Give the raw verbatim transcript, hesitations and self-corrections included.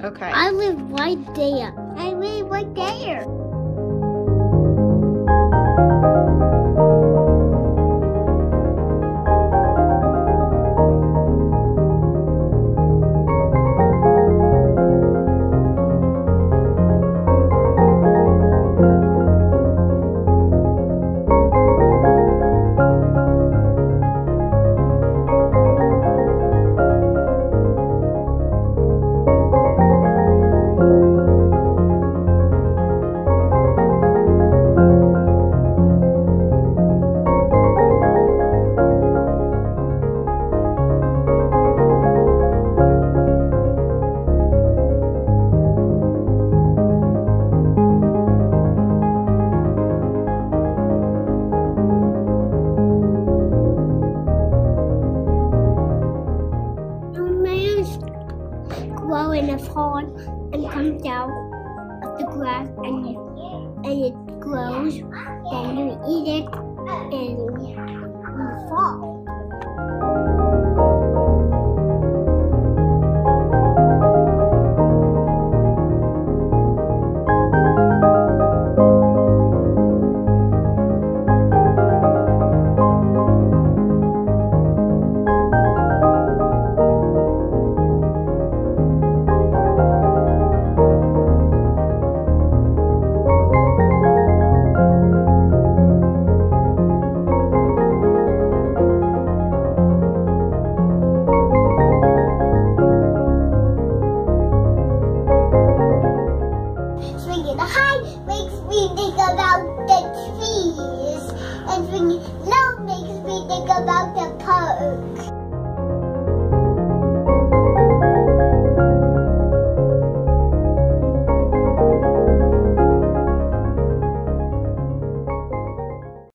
Okay. I live right there. I live right there. Grow in a pond and comes down of the grass and it, and it grows, then you eat it and you fall. Swinging high makes me think about the trees, and swinging low makes me think about the birds.